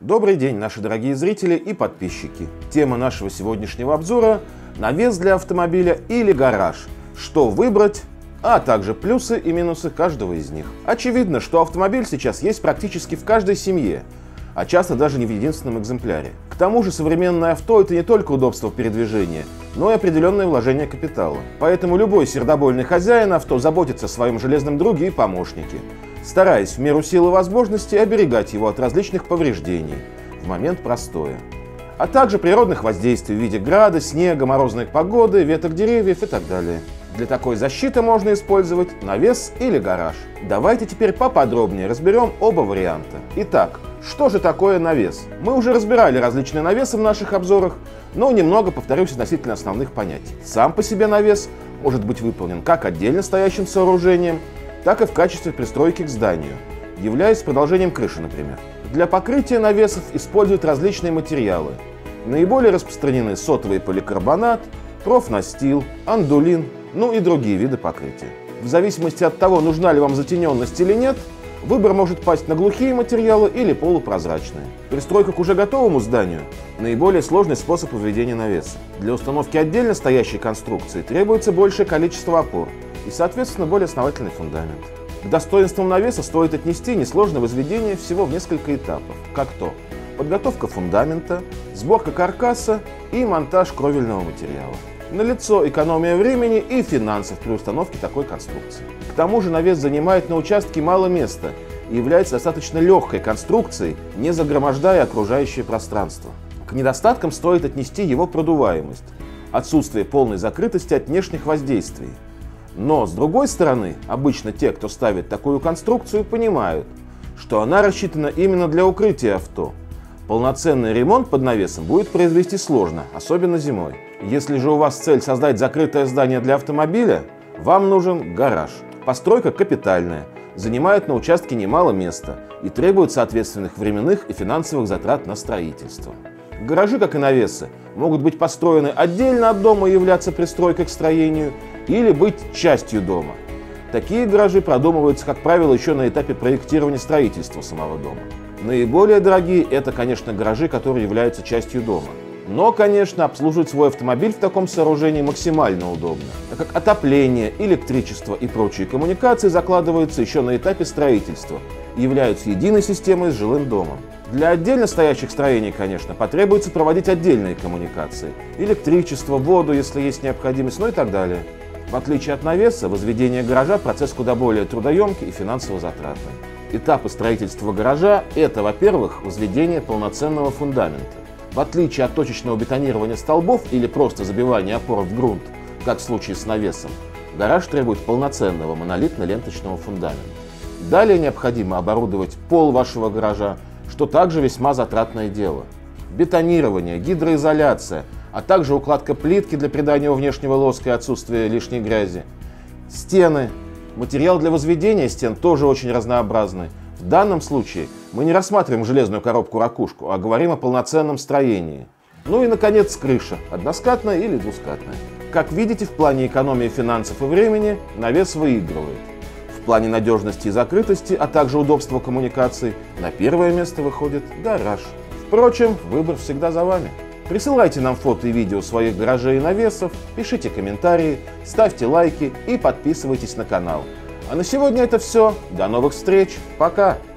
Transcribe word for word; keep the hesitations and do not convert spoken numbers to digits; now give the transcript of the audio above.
Добрый день, наши дорогие зрители и подписчики. Тема нашего сегодняшнего обзора – навес для автомобиля или гараж. Что выбрать, а также плюсы и минусы каждого из них. Очевидно, что автомобиль сейчас есть практически в каждой семье, а часто даже не в единственном экземпляре. К тому же современное авто – это не только удобство передвижения, но и определенное вложение капитала. Поэтому любой сердобольный хозяин авто заботится о своем железном друге и помощнике, стараясь в меру сил и возможностей оберегать его от различных повреждений в момент простоя, а также природных воздействий в виде града, снега, морозной погоды, веток деревьев и так далее. Для такой защиты можно использовать навес или гараж. Давайте теперь поподробнее разберем оба варианта. Итак, что же такое навес? Мы уже разбирали различные навесы в наших обзорах, но немного повторюсь относительно основных понятий. Сам по себе навес может быть выполнен как отдельно стоящим сооружением, так и в качестве пристройки к зданию, являясь продолжением крыши, например. Для покрытия навесов используют различные материалы. Наиболее распространены сотовый поликарбонат, профнастил, андулин, ну и другие виды покрытия. В зависимости от того, нужна ли вам затененность или нет, выбор может пасть на глухие материалы или полупрозрачные. Пристройка к уже готовому зданию – наиболее сложный способ возведения навеса. Для установки отдельно стоящей конструкции требуется большее количество опор и, соответственно, более основательный фундамент. К достоинствам навеса стоит отнести несложное возведение всего в несколько этапов, как то подготовка фундамента, сборка каркаса и монтаж кровельного материала. Налицо экономия времени и финансов при установке такой конструкции. К тому же навес занимает на участке мало места и является достаточно легкой конструкцией, не загромождая окружающее пространство. К недостаткам стоит отнести его продуваемость, отсутствие полной закрытости от внешних воздействий. Но, с другой стороны, обычно те, кто ставит такую конструкцию, понимают, что она рассчитана именно для укрытия авто. Полноценный ремонт под навесом будет произвести сложно, особенно зимой. Если же у вас цель создать закрытое здание для автомобиля, вам нужен гараж. Постройка капитальная, занимает на участке немало места и требует соответственных временных и финансовых затрат на строительство. Гаражи, как и навесы, могут быть построены отдельно от дома и являться пристройкой к строению, или быть частью дома. Такие гаражи продумываются, как правило, еще на этапе проектирования строительства самого дома. Наиболее дорогие – это, конечно, гаражи, которые являются частью дома. Но, конечно, обслуживать свой автомобиль в таком сооружении максимально удобно, так как отопление, электричество и прочие коммуникации закладываются еще на этапе строительства и являются единой системой с жилым домом. Для отдельно стоящих строений, конечно, потребуется проводить отдельные коммуникации – электричество, воду, если есть необходимость, ну и так далее. В отличие от навеса, возведение гаража – процесс куда более трудоемкий и финансово затратный. Этапы строительства гаража – это, во-первых, возведение полноценного фундамента. В отличие от точечного бетонирования столбов или просто забивания опор в грунт, как в случае с навесом, гараж требует полноценного монолитно-ленточного фундамента. Далее необходимо оборудовать пол вашего гаража, что также весьма затратное дело. Бетонирование, гидроизоляция, а также укладка плитки для придания внешнего лоска и отсутствия лишней грязи. Стены. Материал для возведения стен тоже очень разнообразный. В данном случае мы не рассматриваем железную коробку-ракушку, а говорим о полноценном строении. Ну и, наконец, крыша, односкатная или двускатная. Как видите, в плане экономии финансов и времени навес выигрывает. В плане надежности и закрытости, а также удобства коммуникаций, на первое место выходит гараж. Впрочем, выбор всегда за вами. Присылайте нам фото и видео своих гаражей и навесов, пишите комментарии, ставьте лайки и подписывайтесь на канал. А на сегодня это все. До новых встреч. Пока!